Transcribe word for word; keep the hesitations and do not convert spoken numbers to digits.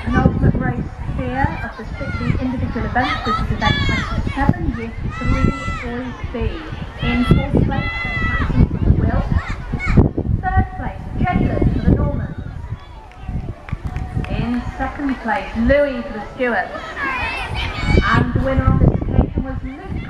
penultimate race here of the sixty individual events. This is event twenty-seven, year three, Boys B. In fourth place, Captain for the Will. Third place, Jailers for the Normans. In second place, Louis for the Stewarts. And the winner on this occasion was Luke.